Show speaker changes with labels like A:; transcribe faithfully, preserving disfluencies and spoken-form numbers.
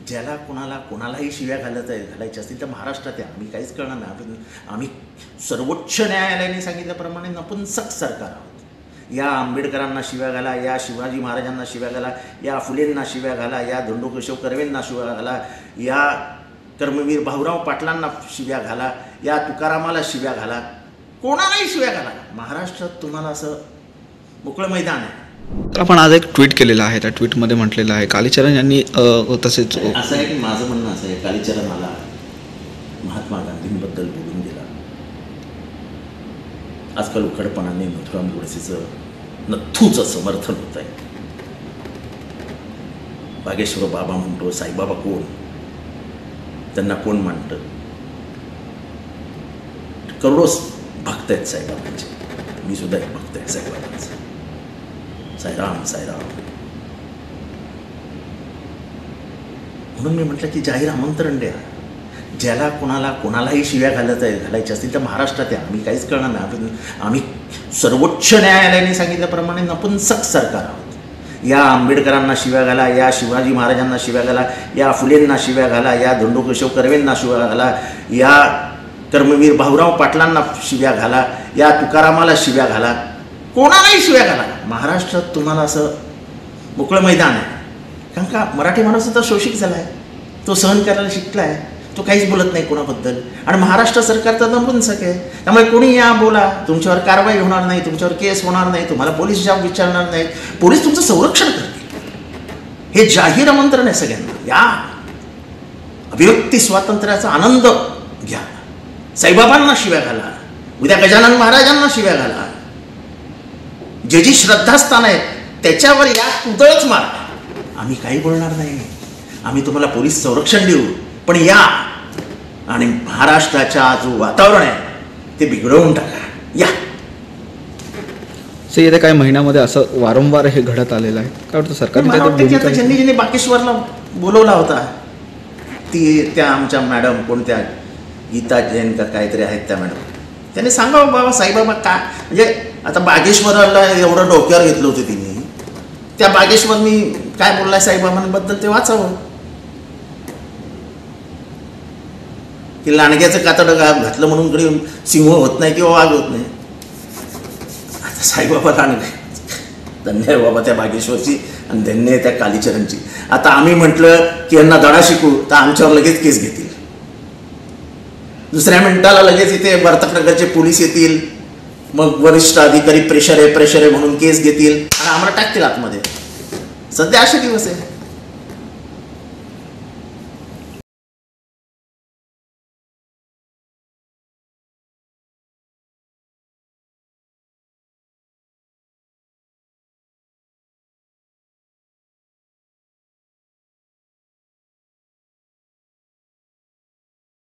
A: ज्याला कोणाला कोणालाही शिव्या घालत आहे घालायच्या असतील तर महाराष्ट्रात आहे. आम्ही काहीच करणार नाही. आम्ही आम्ही सर्वोच्च न्यायालयाने सांगितल्याप्रमाणे नपुंसक सरकार आहोत. या आंबेडकरांना शिव्या घाला, या शिवाजी महाराजांना शिव्या घाला, या फुलेंना शिव्या घाला, या धोंडो केशव कर्वेंना शिव्या घाला, या कर्मवीर भाऊराव पाटलांना शिव्या घाला, या तुकारामाला शिव्या घाला, कोणालाही शिव्या घाला. महाराष्ट्रात तुम्हाला असं मोकळं मैदान आहे.
B: तर आपण आज एक ट्विट केलेलं आहे. त्या ट्विटमध्ये म्हटलेलं आहे कालीचरण यांनी तसेच
A: असं आहे की माझं म्हणणं असं आहे, कालीचरण आला महात्मा गांधींबद्दल बोलून गेला. आजकाल उघडपणाने नथुराम गोडसेचं नथूचं समर्थन होत आहे. बागेश्वर बाबा म्हणतो, साईबाबा कोण, त्यांना कोण मानतं. करोडो भक्त आहेत साईबाबांचे. मी सुद्धा एक भक्त आहे साईबाबांचा. साईराम साईराम. म्हणून मी म्हटलं की जाहीर आमंत्रण द्या. ज्याला कोणाला कोणालाही शिव्या घालत आहे घालायच्या असतील तर महाराष्ट्रात आहे. आम्ही काहीच करणार नाही. आम्ही आम्ही सर्वोच्च न्यायालयाने सांगितल्याप्रमाणे नपुंसक सरकार आहोत. या आंबेडकरांना शिव्या घाला, या शिवाजी महाराजांना शिव्या घाला, या फुलेंना शिव्या घाला, या धोंडो केशव कर्वेंना शिव्या घाला, या कर्मवीर भाऊराव पाटलांना शिव्या घाला, या तुकारामाला शिव्या घाला, कोणालाही शिव्या घाला. महाराष्ट्रात तुम्हाला असं मोकळं मैदान आहे. कारण का मराठी माणूस तर शोषित झाला आहे. तो सहन करायला शिकला आहे. तो काहीच बोलत नाही कोणाबद्दल. आणि महाराष्ट्र सरकार तर नपुंसक आहे. त्यामुळे कोणी या बोला, तुमच्यावर कारवाई होणार नाही, तुमच्यावर केस होणार नाही, तुम्हाला पोलीस जाब विचारणार नाहीत, पोलीस तुमचं संरक्षण करतील. हे जाहीर आमंत्रण आहे सगळ्यांना. या अभिव्यक्ती स्वातंत्र्याचा आनंद घ्या. साईबाबांना शिव्या घाला, उद्या गजानन महाराजांना शिव्या घाला. जे जी श्रद्धास्थान आहेत त्याच्यावर या कुदळच मार. आम्ही काही बोलणार नाही. आम्ही तुम्हाला पोलीस संरक्षण देऊ, पण या आणि महाराष्ट्राच्या जो वातावरण आहे ते बिघडवून टाका. या
B: से येत्या काही महिन्यामध्ये असं वारंवार हे घडत आलेलं आहे. काय वाटतं सरकारने
A: ज्यांनी ज्यांनी बाकेश्वरला बोलवला होता ती त्या आमच्या मॅडम कोणत्या गीता जैन का काहीतरी आहेत त्या मॅडम, त्याने सांगावं बाबा साईबाबा का म्हणजे आता बागेश्वराला एवढं डोक्यावर घेतलं होतं तिने. त्या बागेश्वरनी काय बोललाय साईबाबांबद्दल ते वाचावं. की लांडग्याचं कातडं घातलं म्हणून कडे सिंह होत नाही किंवा वाघ होत नाही. आता साईबाबा लांडगे, धन्य आहे बाबा त्या बागेश्वरची आणि धन्य आहे त्या कालीचरणची. आता आम्ही म्हटलं की यांना धडा शिकू तर आमच्यावर लगेच केस घेतील. दुसऱ्या मिनिटाला लगेच इथे बर्ताप्रकारचे पोलीस येतील. मग वरिष्ठ अधिकारी प्रेशर आहे प्रेशर आहे म्हणून केस घेतील आणि आम्हाला टाकतील आतमध्ये. सध्या असे दिवस आहे.